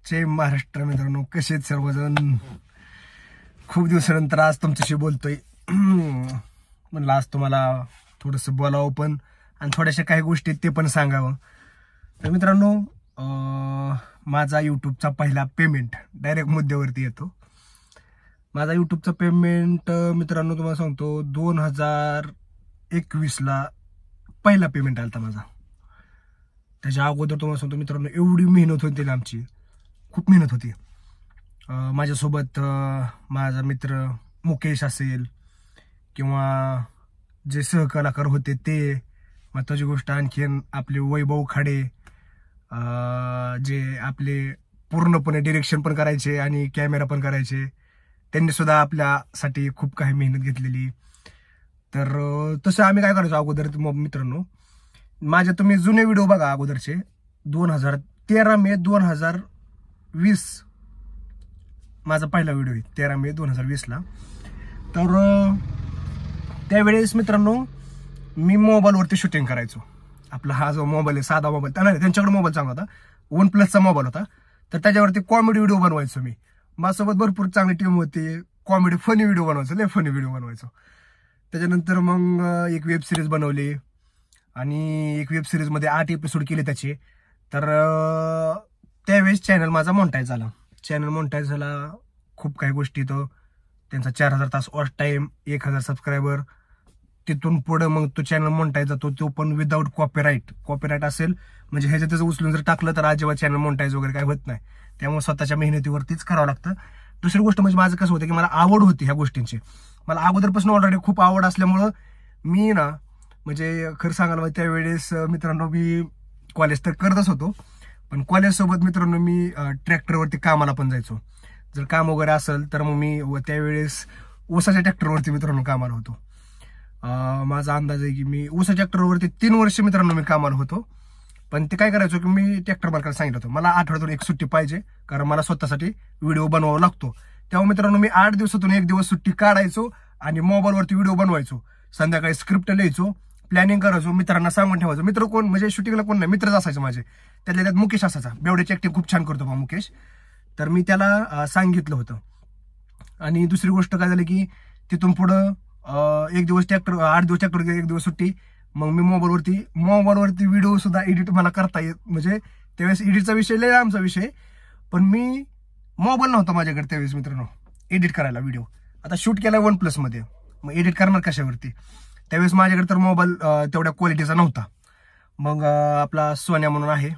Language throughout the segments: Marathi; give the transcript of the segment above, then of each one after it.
जय महाराष्ट्र मित्रांनो, कसे आहेत सर्वजण? खूप दिवसानंतर आज तुमच्याशी बोलतोय. म्हणलं आज तुम्हाला थोडंसं बोलावं पण आणि थोड्याशा काही गोष्टी ते पण सांगावं. तर मित्रांनो, माझा यूट्यूबचा पहिला पेमेंट डायरेक्ट मुद्द्यावरती येतो. माझा यूट्यूबचा पेमेंट मित्रांनो तुम्हाला सांगतो 2021ला पहिला पेमेंट आलता माझा. त्याच्या अगोदर तुम्हाला सांगतो मित्रांनो, एवढी मेहनत होती ना आमची, खूप मेहनत होती. माझ्यासोबत माझा मित्र मुकेश असेल किंवा जे सहकलाकार होते ते, महत्वाची गोष्ट आणखीन आपले वैभव खाडे, जे आपले पूर्णपणे डिरेक्शन पण करायचे आणि कॅमेरा पण करायचे, त्यांनी सुद्धा आपल्यासाठी खूप काही मेहनत घेतलेली. तर तसं आम्ही काय करायचो अगोदर मित्रांनो, माझे तुम्ही जुने व्हिडिओ बघा अगोदरचे. 13 मे 2020 माझा पहिला व्हिडिओ आहे, 13 मे 2020ला. तर त्यावेळेस मित्रांनो मी मोबाईलवरती शूटिंग करायचो. आपला हा जो मोबाईल आहे, साधा मोबाईल, त्यांच्याकडे मोबाईल चांगला होता, OnePlusचा मोबाईल होता. तर त्याच्यावरती कॉमेडी व्हिडिओ बनवायचो मी. माझ्यासोबत भरपूर चांगली टीम होती, कॉमेडी फनी व्हिडिओ बनवायचो, लय फनी व्हिडिओ बनवायचो. त्याच्यानंतर मग एक वेब सिरीज बनवली आणि एक वेब सिरीजमध्ये 8 एपिसोड केले त्याचे. तर त्यावेळेस चॅनल माझा मोनिटाईज झाला. चॅनल मोनिटाईज झाला, खूप काही गोष्टी. तो त्यांचा 4000 तास वॉच टाइम, 1000 सबस्क्रायबर. तिथून पुढे मग तो चॅनल मोनिटाईज जातो, तो पण विदाऊट कॉपीराईट असेल म्हणजे ह्याच्यात त्याचं उचलून जर टाकलं तर अजिबात चॅनल मोनिटाईज वगैरे काय होत नाही. त्यामुळे स्वतःच्या मेहनतीवरतीच करावं लागतं. दुसरी गोष्ट म्हणजे माझं कसं होतं की मला आवड होती ह्या गोष्टींची. मला अगोदरपासून ऑलरेडी खूप आवड असल्यामुळं मी ना, म्हणजे खरं सांगायला म्हणजे त्यावेळेस मित्रांनो मी कॉलेज तर करतच होतो, पण कॉलेजसोबत मित्रांनो मी ट्रॅक्टरवरती कामाला पण जायचो. जर काम वगैरे असेल तर मग मी त्यावेळेस ऊसाच्या ट्रॅक्टरवरती मित्रांनो कामाला होतो. माझा अंदाज आहे की मी ऊसाच्या ट्रॅक्टरवरती 3 वर्ष मित्रांनो मी कामाला होतो. पण ते काय करायचो की मी ट्रॅक्टर मालकाला सांगितलं होतं मला आठवड्यातून एक सुट्टी पाहिजे, कारण मला स्वतःसाठी व्हिडिओ बनवावा लागतो. तेव्हा मित्रांनो मी 8 दिवसातून 1 दिवस सुट्टी काढायचो आणि मोबाईलवरती व्हिडिओ बनवायचो. संध्याकाळी स्क्रिप्ट लिहायचो, प्लॅनिंग करायचो, मित्रांना सांगून ठेवायचो. मित्र कोण म्हणजे शूटिंगला कोण नाही, मित्रच असायचे माझे. त्यातल्या त्यात मुकेश असायचा, बेवड्याची ऍक्टिंग खूप छान करतो मुकेश. तर मी त्याला सांगितलं होतं. आणि दुसरी गोष्ट काय झाली की तिथून पुढं 1 दिवस ट्रॅक्टर, 8 दिवस ट्रॅक्टर, 1 दिवस सुट्टी. मग मी मोबाईलवरती व्हिडिओ सुद्धा एडिट मला करता येत. म्हणजे त्यावेळेस एडिटचा विषय लय आमचा विषय, पण मी मोबाईल नव्हता माझ्याकडे त्यावेळेस मित्रांनो एडिट करायला व्हिडिओ. आता शूट केला OnePlus मध्ये, मग एडिट करणार कशावरती? त्यावेळेस माझ्याकडे तर मोबाईल तेवढ्या क्वालिटीचा नव्हता. मग आपला सोन्या म्हणून आहे,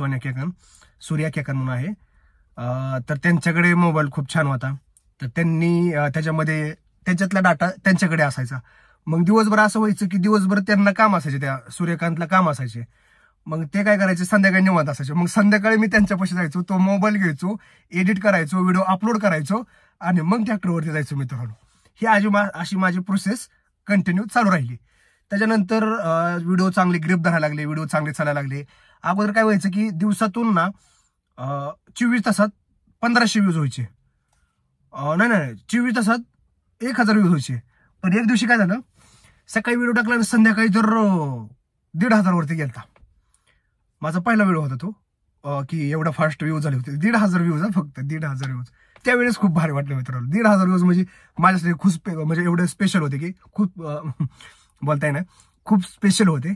सूर्या केकन म्हणून आहे, तर त्यांच्याकडे मोबाईल खूप छान होता. तर त्यांनी त्याच्यामध्ये त्याच्यातला डाटा त्यांच्याकडे असायचा. मग दिवसभर असं व्हायचं की दिवसभर त्यांना काम असायचे, त्या सूर्यकांतला काम असायचे. मग ते काय करायचे, संध्याकाळी निवांत असायचे. मग संध्याकाळी मी त्यांच्यापाशी जायचो, तो मोबाईल घ्यायचो, एडिट करायचो, व्हिडिओ अपलोड करायचो आणि मग ट्रॅक्टरवरती जायचो मित्रांनो. ही अशी माझी प्रोसेस कंटिन्यू चालू राहिली. त्याच्यानंतर व्हिडिओ चांगले ग्रिप धरायला लागले, व्हिडिओ चांगले चालायला लागले. अगोदर काय व्हायचं की दिवसातून ना 24 तासात 1500 व्ह्यूज व्हायचे. नाही 24 तासात 1000 व्ह्यूज व्हायचे. पण एक दिवशी काय झालं, सकाळी व्हिडिओ टाकला आणि संध्याकाळी तर 1500 वरती गेलता. माझा पहिला व्हिडिओ होता तो, की एवढा फास्ट व्ह्यूज झाले होते. 1500 व्ह्यूज, फक्त 1500 व्ह्यूज. त्यावेळेस खूप भारी वाटलं मित्रांनो. 1500 व्ह्यूज म्हणजे माझ्यासाठी खूप म्हणजे एवढे स्पेशल होते की खूप बोलताय ना, खूप स्पेशल होते.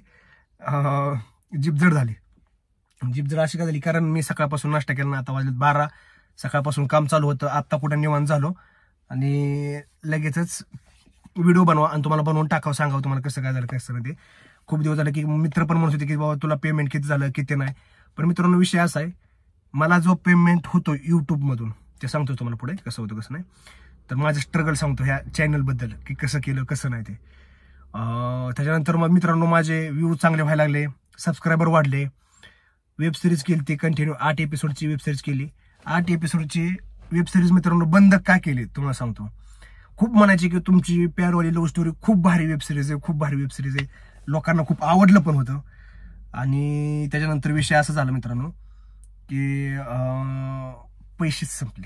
जिपजड झाली. जिपजड अशी का झाली, कारण मी सकाळपासून नाश्ता केला ना, आता वाजले 12, सकाळपासून काम चालू होतं, आत्ता कुठं निवांत झालो आणि लगेचच व्हिडिओ बनवा आणि तुम्हाला बनवून टाकावं, सांगावं तुम्हाला कसं काय झालं कसं नाही ते. खूप दिवस झाले की मित्र पण म्हणत होते की बाबा तुला पेमेंट किती झालं किती नाही. पण मित्रांनो विषय असा आहे, मला जो पेमेंट होतो यूट्यूबमधून ते सांगतो तुम्हाला पुढे कसं होतं कसं नाही. तर माझं स्ट्रगल सांगतो ह्या चॅनलबद्दल की कसं केलं कसं नाही ते. त्याच्यानंतर मग मित्रांनो माझे व्ह्यूज चांगले व्हायला लागले, सबस्क्रायबर वाढले. वेब सिरीज केली ती कंटिन्यू 8 एपिसोडची वेब सिरीज केली. 8 एपिसोडची वेब सिरीज मित्रांनो बंद का केली तुम्हाला सांगतो. खूप म्हणायचे की तुमची प्यारवाली लव्ह स्टोरी खूप भारी वेब सिरीज आहे, खूप भारी वेब सिरीज आहे. लोकांना खूप आवडलं पण होतं. आणि त्याच्यानंतर विषय असा झाला मित्रांनो की पैसेच संपले.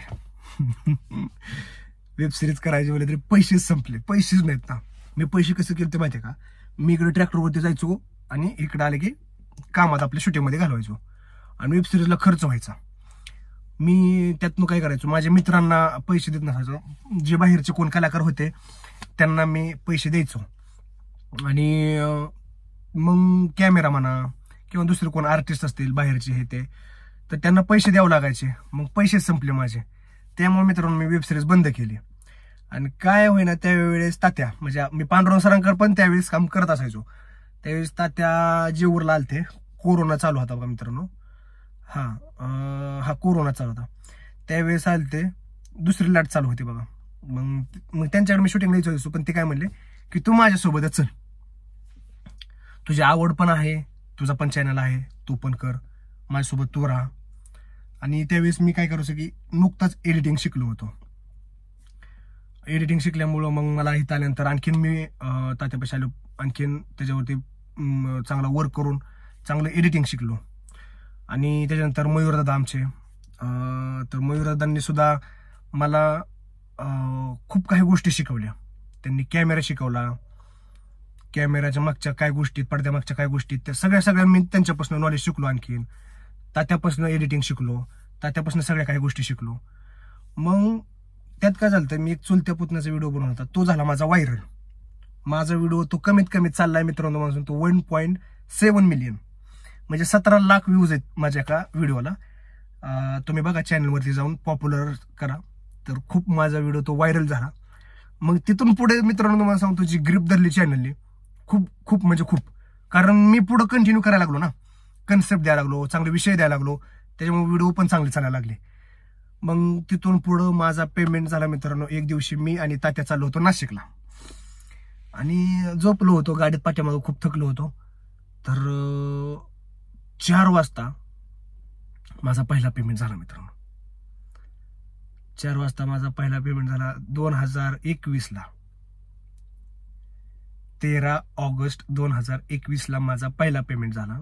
वेब सिरीज करायचे बोलले तरी पैसेच संपले, पैसेच नाहीत ना. मी पैसे कसे केले ते माहिती आहे का, मी इकडे ट्रॅक्टरवरती जायचो आणि इकडे आले की कामात आपल्या शूटिंगमध्ये घालवायचो आणि वेब सिरीजला खर्च व्हायचा. मी त्यातनं काय करायचो, माझ्या मित्रांना पैसे देत नसायचो. जे बाहेरचे कोण कलाकार होते त्यांना मी पैसे द्यायचो. आणि मग कॅमेरा म्हणा किंवा दुसरे कोण आर्टिस्ट असतील बाहेरचे हे ते, तर त्यांना पैसे द्यावं लागायचे. मग पैसे संपले माझे. त्यामुळे मित्रांनो मी वेबसिरीज बंद केली. आणि काय होईना त्यावेळेस तात्या, म्हणजे मी पांडुरंग सरांकर पण त्यावेळेस काम करत असायचो. त्यावेळेस तात्या जेऊरला आलते. कोरोना चालू होता बघा मित्रांनो. हा कोरोना चालू होता त्यावेळेस आलते. दुसरी लाट चालू होती बघा. मग त्यांच्याकडे मी शूटिंग द्यायचो होतो. पण ते काय म्हणले की तू माझ्यासोबतच चल, तुझी आवड पण आहे, तुझा पण चॅनल आहे, तू पण कर, माझ्यासोबत तू राहा. आणि त्यावेळेस मी काय करायचो की नुकताच एडिटिंग शिकलो होतो. एडिटिंग शिकल्यामुळं मग मला इथं आल्यानंतर आणखीन मी तात्यापाशी आलो. आणखीन त्याच्यावरती चांगला वर्क करून चांगलं एडिटिंग शिकलो. आणि त्याच्यानंतर मयूरदादा आमचे, तर मयूरदादांनी सुद्धा मला खूप काही गोष्टी शिकवल्या. त्यांनी कॅमेरा शिकवला, कॅमेराच्या मागच्या काय गोष्टी, पडद्यामागच्या काय गोष्टी, त्या सगळ्या मी त्यांच्यापासून नॉलेज शिकलो. आणखीन तात्यापासून एडिटिंग शिकलो, तात्यापासून सगळ्या काही गोष्टी शिकलो. मग त्यात काय झालं, मी एक चुलत्या पुतण्याचा व्हिडिओ बनवला होता, तो झाला माझा व्हायरल. माझा व्हिडिओ तो कमीत कमी चाललाय मित्रांनो माझा तो 1.7 मिलियन, म्हणजे 17 लाख व्ह्यूज आहेत माझ्या एका व्हिडिओला. तुम्ही बघा चॅनलवरती जाऊन पॉप्युलर करा. तर खूप माझा व्हिडिओ तो व्हायरल झाला. मग तिथून पुढे मित्रांनो तुम्हाला सांगतो जी ग्रिप धरली चॅनलने खूप म्हणजे खूप. कारण मी पुढे कंटिन्यू करायला लागलो ना, कन्सेप्ट द्यायला लागलो, चांगले विषय द्यायला लागलो, त्याच्यामुळे व्हिडिओ पण चांगले चालायला लागले. मग तिथून पुढं माझा पेमेंट झाला मित्रांनो. एक दिवशी मी आणि तात्या चाललो होतो नाशिकला आणि झोपलो होतो गाडीत, पाठीमागं खूप थकलो होतो. तर 4 वाजता माझा पहिला पेमेंट झाला मित्रांनो. 4 वाजता माझा पहिला पेमेंट झाला 2021 ला. 13 ऑगस्ट 2021 ला माझा पहिला पेमेंट झाला.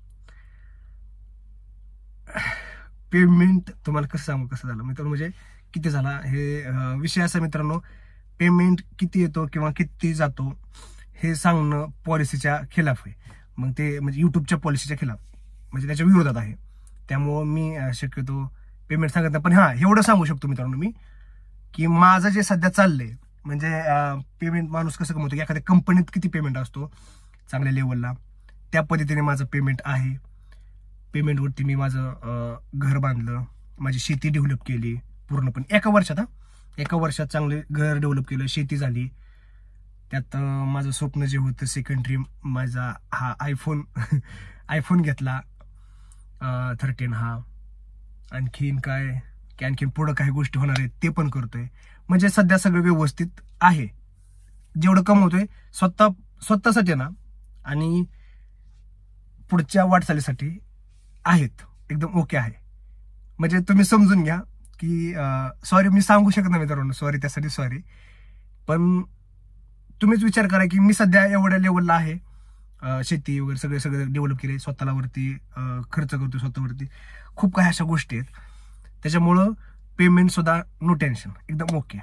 पेमेंट तुम्हाला कसं सांगू कसं झालं मित्रांनो, म्हणजे किती झाला हे विषय असा मित्रांनो, पेमेंट किती येतो किंवा किती जातो हे सांगणं पॉलिसीच्या खिलाफ आहे. मग ते म्हणजे युट्यूबच्या पॉलिसीच्या खिलाफ, म्हणजे त्याच्या विरोधात आहे. त्यामुळं मी शक्यतो पेमेंट सांगत नाही. पण एवढं सांगू शकतो मित्रांनो मी की माझं जे सध्या चाललंय, म्हणजे पेमेंट माणूस कसं कमवतो की एखाद्या कंपनीत किती पेमेंट असतो चांगल्या लेवलला, त्या पद्धतीने माझं पेमेंट आहे. पेमेंटवरती मी माझं घर बांधलं, माझी शेती डेव्हलप केली पूर्णपणे एका वर्षात चांगले घर डेव्हलप केलं, शेती झाली. त्यात माझं स्वप्न जे होतं सेकंड ड्रीम माझा हा आयफोन घेतला 13 हा. आणखीन काय की आणखीन पुढं काही गोष्टी होणार आहेत ते पण करतोय. म्हणजे सध्या सगळं व्यवस्थित आहे. जेवढं कमवतोय स्वतःसाठी ना आणि पुढच्या वाटचालीसाठी आहेत एकदम ओके आहे. म्हणजे तुम्ही समजून घ्या की सॉरी मी सांगू शकत नाही मित्रांनो, सॉरी त्यासाठी सॉरी. पण तुम्हीच विचार करा की मी सध्या एवढ्या लेवलला आहे, शेती वगैरे सगळं डेव्हलप केले, स्वतःला वरती खर्च करतो स्वतःवरती, खूप काही अशा गोष्टी आहेत. त्याच्यामुळं पेमेंट सुद्धा नो टेन्शन एकदम ओके.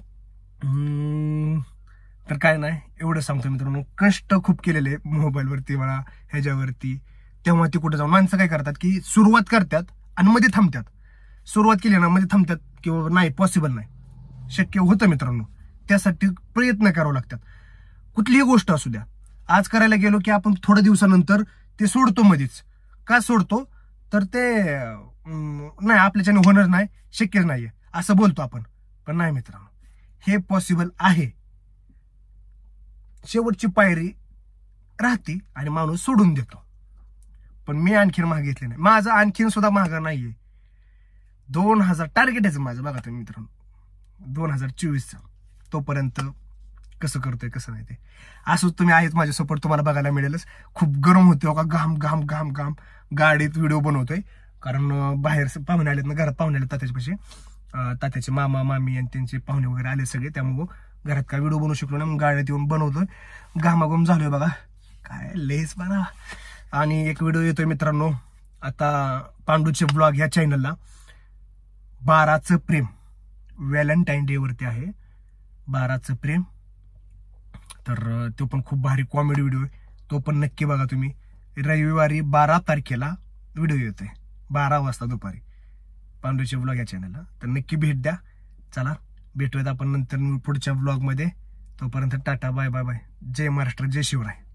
तर काय नाही एवढं सांगतो मित्रांनो, कष्ट खूप केलेले मोबाईलवरती मला ह्याच्यावरती. तेव्हा ती कुठे जाऊन माणसं काय करतात की सुरुवात करतात आणि मध्ये थांबतात. सुरुवात केली ना मध्ये थांबतात किंवा नाही पॉसिबल नाही, शक्य होतं मित्रांनो. त्यासाठी प्रयत्न करावे लागतात. कुठलीही गोष्ट असू द्या, आज करायला गेलो की आपण थोड्या दिवसानंतर ते सोडतो मध्येच. का सोडतो तर ते नाही आपल्याच्याने होणार नाही, शक्य नाहीये असं बोलतो आपण. पण नाही मित्रांनो, हे पॉसिबल आहे. शेवटची पायरी राहते आणि माणूस सोडून देतो. पण मी आणखीन महाग घेतले नाही, माझं आणखीन सुद्धा महाग नाहीये. 2000 टार्गेट आहे माझं बघा तुम्ही मित्रांनो, 2024 तोपर्यंत कसं करतोय कसं नाही ते असंच तुम्ही आहेत. माझे सपोर्ट तुम्हाला बघायला मिळेलच. खूप गरम होते का, घाम घाम घाम घाम गाडीत व्हिडिओ बनवतोय. कारण बाहेर पाहुणे आलेत ना, घरात पाहुणे आले तात्याच्या, तात्याचे मामा मामी आणि त्यांचे पाहुणे वगैरे आले सगळे. त्यामुळं घरात काय व्हिडिओ बनवू शकलो ना, मग गाड्यात येऊन बनवतोय. घामाघूम झालोय बघा, काय लेस बना. आणि एक व्हिडिओ येतोय मित्रांनो आता पांडूचे ब्लॉग ह्या चॅनलला, 12चं प्रेम, व्हॅलेंटाईन डे वरती आहे 12चं प्रेम. तर तो पण खूप भारी कॉमेडी व्हिडिओ आहे, तो पण नक्की बघा तुम्ही. रविवारी 12 तारखेला व्हिडिओ येतोय 12 वाजता दुपारी. पांडूचे व्लॉग या चॅनलला, तर नक्की भेट द्या. चला भेटूयात आपण नंतर पुढच्या व्लॉगमध्ये. तोपर्यंत टाटा, बाय बाय बाय. जय महाराष्ट्र, जय शिवराय.